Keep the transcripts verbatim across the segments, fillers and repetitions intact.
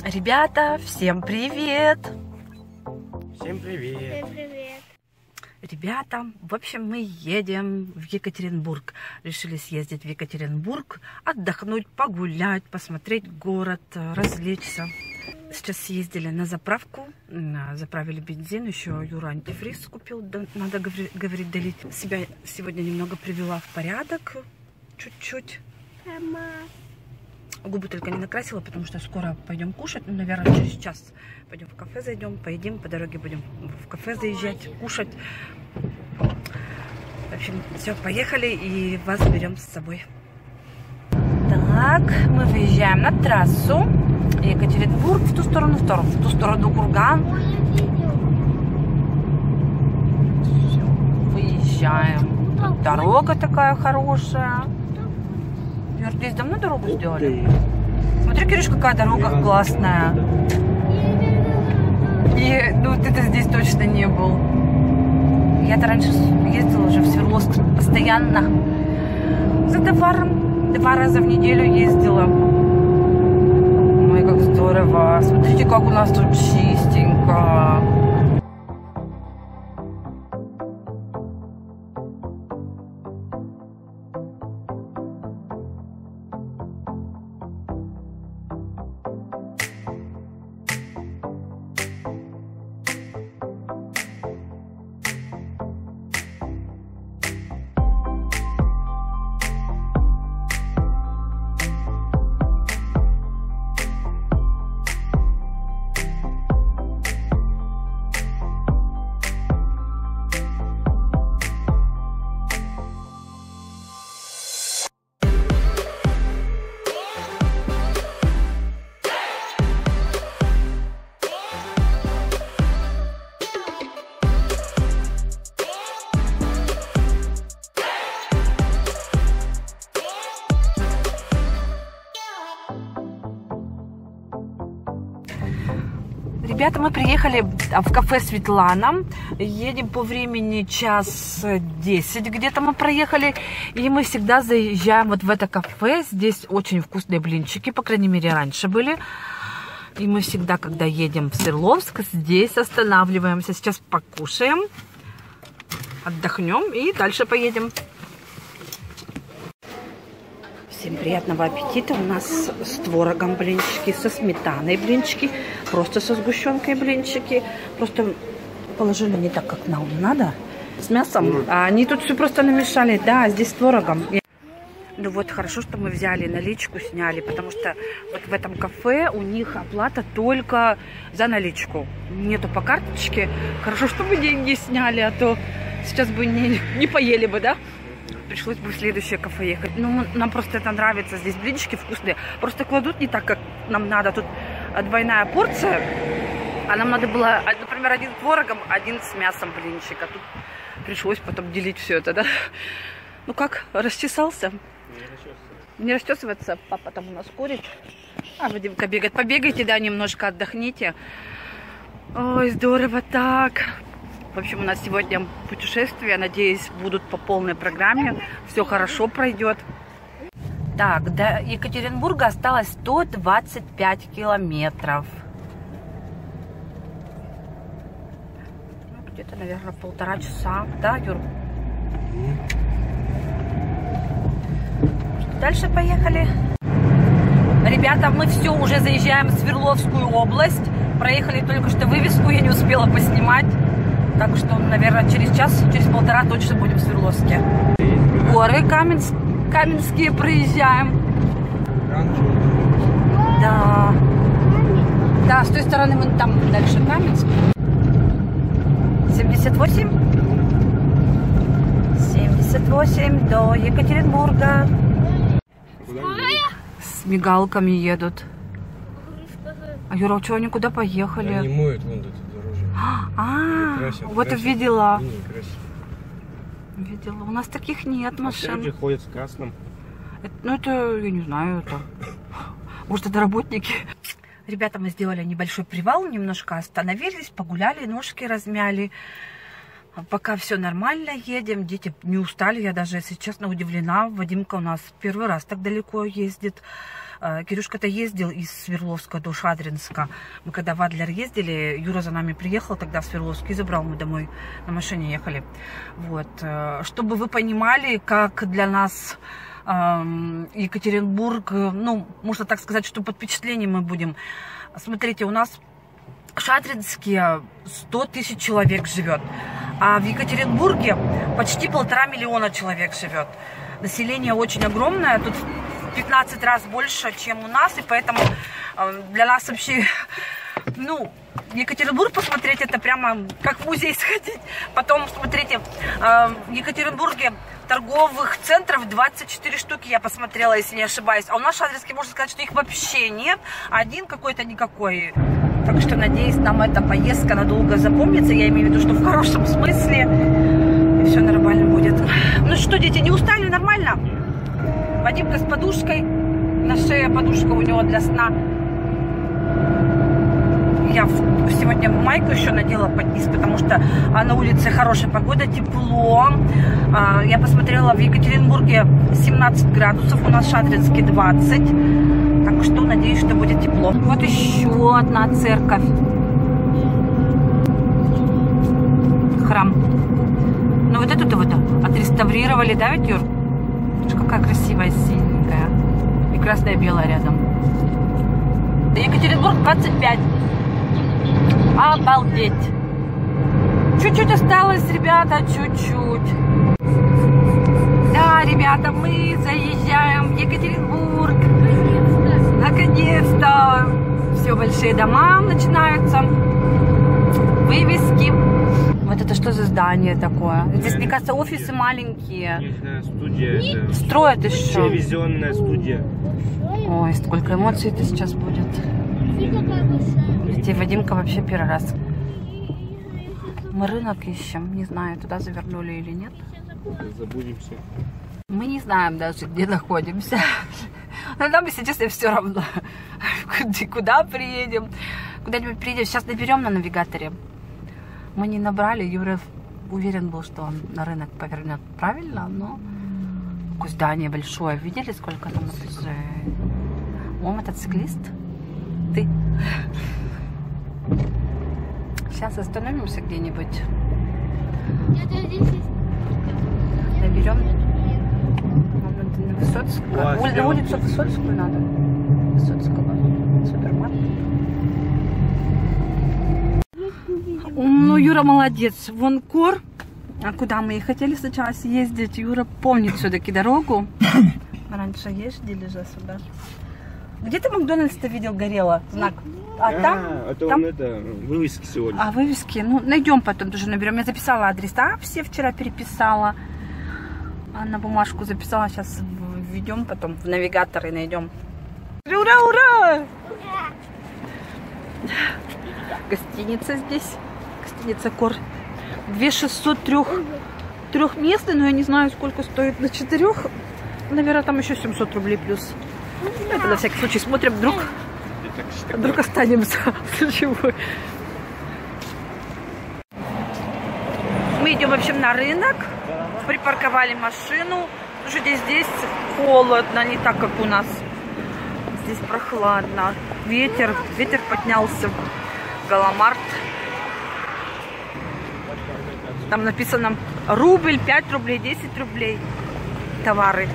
Ребята, всем привет! Всем привет! Всем привет! Ребята, в общем, мы едем в Екатеринбург. Решили съездить в Екатеринбург, отдохнуть, погулять, посмотреть город, развлечься. Сейчас съездили на заправку, заправили бензин, еще Юра антифриз купил, надо, говорить, долить. Себя сегодня немного привела в порядок, чуть-чуть. Мама. Губы только не накрасила, потому что скоро пойдем кушать. Ну, наверное, через час пойдем в кафе, зайдем, поедим. По дороге будем в кафе заезжать, кушать. В общем, все, поехали и вас берем с собой. Так, мы выезжаем на трассу. Екатеринбург в ту сторону, в ту, в ту сторону Курган. Все, выезжаем. Тут дорога такая хорошая. Юр, здесь давно дорогу сделали? Смотри, Кирюш, какая дорога классная. И, ну, ты-то здесь точно не был. Я-то раньше ездила уже в Свердловск постоянно. За товаром два раза в неделю ездила. Ой, как здорово. Смотрите, как у нас тут чистенько. Ребята, мы приехали в кафе Светлана. Едем по времени час десять где-то мы проехали. И мы всегда заезжаем вот в это кафе. Здесь очень вкусные блинчики, по крайней мере, раньше были. И мы всегда, когда едем в Свердловск, здесь останавливаемся. Сейчас покушаем, отдохнем и дальше поедем. Всем приятного аппетита. У нас с творогом блинчики, со сметаной блинчики, просто со сгущенкой блинчики. Просто положили не так, как нам надо, с мясом. А они тут все просто намешали. Да, здесь с творогом. Ну вот, хорошо, что мы взяли наличку, сняли, потому что вот в этом кафе у них оплата только за наличку. Нету по карточке. Хорошо, что мы деньги сняли, а то сейчас бы не, не поели бы, да? Пришлось бы в следующее кафе ехать. Ну, нам просто это нравится. Здесь блинчики вкусные. Просто кладут не так, как нам надо. Тут двойная порция. А нам надо было, например, один с творогом, один с мясом блинчика. Тут пришлось потом делить все это, да? Ну как, расчесался? Не расчесываться. Не расчесываться? Папа там у нас курит. А Вадимка бегает. Побегайте, да, немножко отдохните. Ой, здорово так. В общем, у нас сегодня путешествие. Надеюсь, будут по полной программе. Все хорошо пройдет. Так, до Екатеринбурга осталось сто двадцать пять километров. Ну, где-то, наверное, полтора часа. Да, Юр? Дальше поехали. Ребята, мы все, уже заезжаем в Свердловскую область. Проехали только что вывеску, я не успела поснимать. Так что, наверное, через час, через полтора точно будем в Свердловске. Горы Каменск... Каменские проезжаем. Да. Да, с той стороны мы там дальше Каменск. семьдесят восемь. семьдесят восемь до Екатеринбурга. С мигалками едут. А Юра, что, они куда поехали? Они моют вон тут. А, красят, вот красят. видела. Не, Видела. У нас таких нет машин. Люди ходят в красном. Это, ну, это, я не знаю, это... Может, это работники. Ребята, мы сделали небольшой привал, немножко остановились, погуляли, ножки размяли. Пока все нормально, едем, дети не устали, я даже, если честно, удивлена. Вадимка у нас первый раз так далеко ездит. Кирюшка-то ездил из Свердловска до Шадринска. Мы когда в Адлер ездили, Юра за нами приехал тогда в Свердловск и забрал, мы домой на машине ехали. Вот. Чтобы вы понимали, как для нас Екатеринбург, ну, можно так сказать, что под впечатлением мы будем. Смотрите, у нас в Шадринске сто тысяч человек живет, а в Екатеринбурге почти полтора миллиона человек живет. Население очень огромное, тут в пятнадцать раз больше, чем у нас, и поэтому для нас вообще, ну, Екатеринбург посмотреть, это прямо как в музей сходить. Потом, смотрите, в Екатеринбурге торговых центров двадцать четыре штуки я посмотрела, если не ошибаюсь. А у нас в Шадринске можно сказать, что их вообще нет. Один какой-то никакой. Так что, надеюсь, нам эта поездка надолго запомнится. Я имею в виду, что в хорошем смысле. И все нормально будет. Ну что, дети, не устали? Нормально? Вадимка с подушкой. На шее подушка у него для сна. Я сегодня майку еще надела под низ, потому что на улице хорошая погода, тепло. Я посмотрела, в Екатеринбурге семнадцать градусов, у нас в Шадринске двадцать. Так что надеюсь, что будет тепло. Вот еще одна церковь. Храм. Ну вот эту-то вот отреставрировали, да, ведь, Юр? Какая красивая, синенькая. И красная и белая рядом. Екатеринбург двадцать пять. Обалдеть. Чуть-чуть осталось, ребята, чуть-чуть. Да, ребята, мы заезжаем в Екатеринбург. Наконец-то. Все, большие дома начинаются. Вывески. Вот это что за здание такое? Здесь, мне кажется, офисы маленькие. Их студия. Строят еще. Телевизионная студия. Ой, сколько эмоций это сейчас будет. Детей Вадимка вообще первый раз. Мы рынок ищем. Не знаю, туда завернули или нет. Забудемся. Мы не знаем даже, где находимся. Но нам, если честно, все равно. Куда приедем? Куда-нибудь приедем. Сейчас наберем на навигаторе. Мы не набрали. Юра уверен был, что он на рынок повернет правильно, но какое здание большое. Видели, сколько там этажей? О, мотоциклист. Ты. Сейчас остановимся где-нибудь. Наберем. На Высоцкого. Ой, На улицу Высоцкую надо. Высоцкого. Супермаркет. Ну, Юра молодец. Вон Кор. А куда мы и хотели сначала съездить? Юра помнит все-таки дорогу. Раньше ездили же сюда. Где ты Макдональдс-то видел, горело знак? А, А, там? а то там? он это, вывески сегодня. А вывески? Ну, найдем потом, тоже наберем. Я записала адреса, все вчера переписала. А на бумажку записала, сейчас введем потом в навигатор и найдем. Ура, ура! Гостиница здесь. Гостиница Кор. две шестьсот трех, трехместный, но я не знаю, сколько стоит на четырех. Наверное, там еще семьсот рублей плюс. Это на всякий случай смотрим, вдруг, вдруг останемся. Мы идем, в общем, на рынок. Припарковали машину. Слушайте, здесь холодно, не так, как у нас. Здесь прохладно. Ветер, ветер поднялся. Галамарт. Там написано рубль, пять рублей, десять рублей. Товары.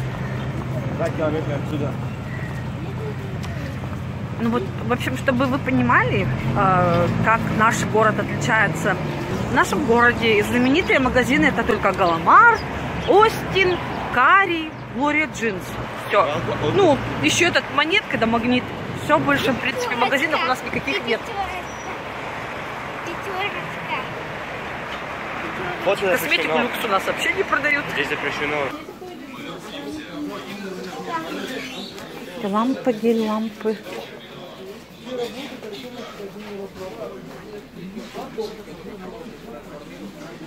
Ну вот, в общем, чтобы вы понимали, э, как наш город отличается. В нашем городе знаменитые магазины это только Галамар, Остин, Кари, Глория Джинс. Все. Ну, еще этот Монетка да Магнит. Все, больше, в принципе, магазинов у нас никаких нет. Косметику люкс у нас вообще не продают. Здесь запрещено. Лампы, гель-лампы.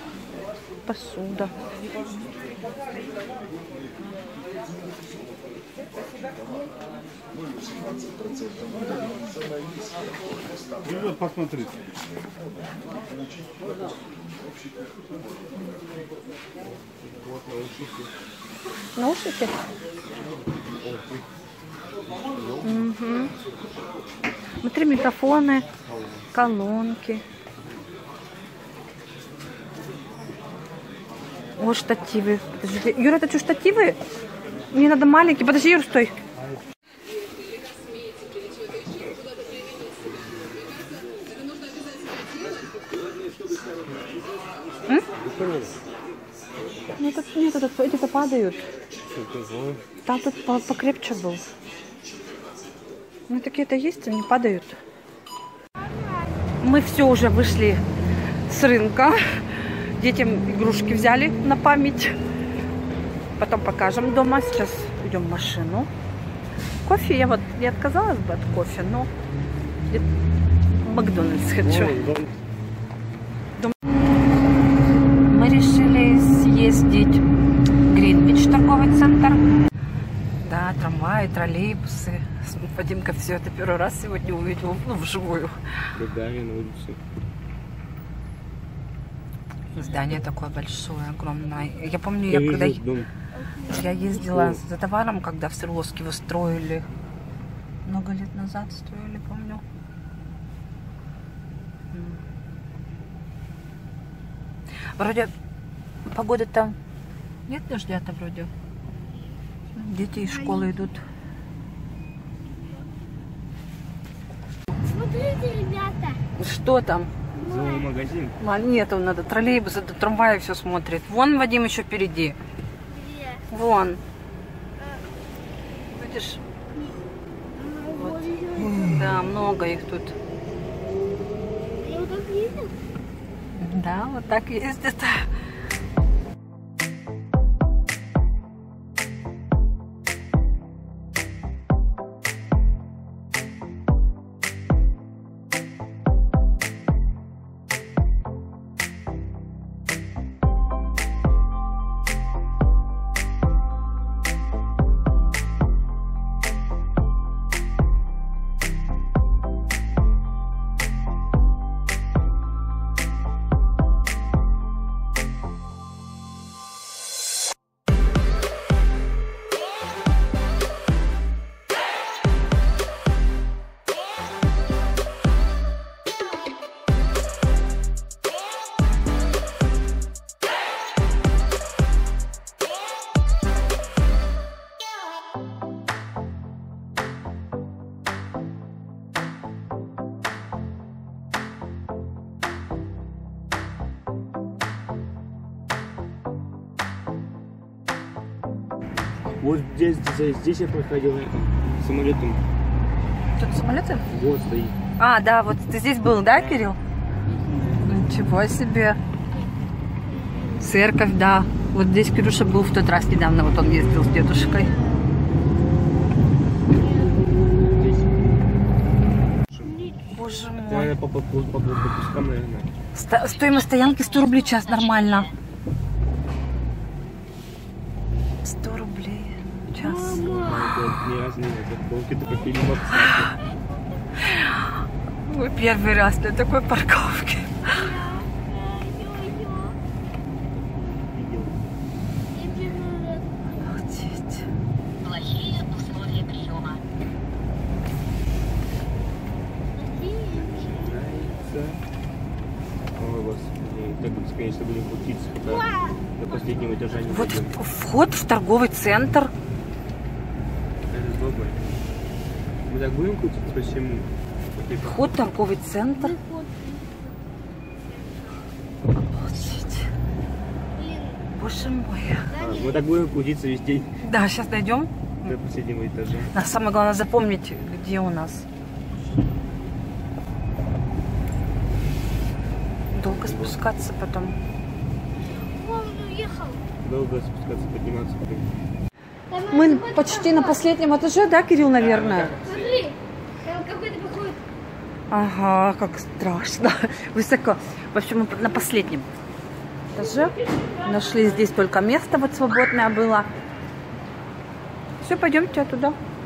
Посуда. Ну вот, посмотрите. Наушники? Угу. Смотри, микрофоны, колонки. Вот штативы. Подожди. Юра, это что, штативы? Мне надо маленький. Подожди, Юр, стой. М? Нет, тут, нет, тут эти-то падают. Там тут по покрепче был. Ну, такие-то есть, они падают. Мы все уже вышли с рынка. Детям игрушки взяли на память. Потом покажем дома. Сейчас идем в машину. Кофе, я вот не отказалась бы от кофе, но в Макдональдс хочу. Дом... Мы решили съездить в Гринвич, торговый центр. Да, трамваи, троллейбусы. Вадимка все это первый раз сегодня увидел, ну, вживую. Здание на улице. Здание такое большое, огромное. Я помню, я, когда я ездила за товаром, когда в Свердловске его строили. Много лет назад строили, помню. Вроде погода там нет дождя-то вроде. Дети из школы идут. Смотрите, ребята. Что там? Зоомагазин. Нет, он надо троллейбусы, до трамвая все смотрит. Вон Вадим еще впереди. Где? Вон. Видишь? Вот. Да, много их тут. Я вот так ездил? Да, вот так ездят. Вот здесь, здесь, здесь я проходил самолетом. Тут самолеты? Вот стоит. А, да, вот ты здесь был, да, Кирилл? Ничего себе. Церковь, да. Вот здесь Кирюша был в тот раз недавно, вот он ездил с дедушкой. Боже мой. Наверное, по, по, по, по пропускам, наверное. Сто, стоимость стоянки сто рублей час, нормально. сто рублей час. Это не раз не это полки только фильмов. Ой, первый раз на такой парковке. Обалдеть. Плохие условия приема. Ой, господи. Так, конечно, будем крутиться, пока до последнего этажа не Вот дойдем. вход в торговый центр. Это долго. Мы так будем крутиться, почему? Вход в торговый центр. Обалдеть. Боже мой. А, мы так будем крутиться весь день Да, сейчас дойдем. до последнего этажа. А самое главное запомнить, где у нас. Долго спускаться потом. Он уехал. Долго спускаться, подниматься. Мы почти на последнем этаже, да, Кирилл, наверное? Смотри, там какой-то походит. Ага, как страшно. Высоко. В общем, мы на последнем этаже. Нашли здесь только место вот свободное было. Все, пойдемте туда.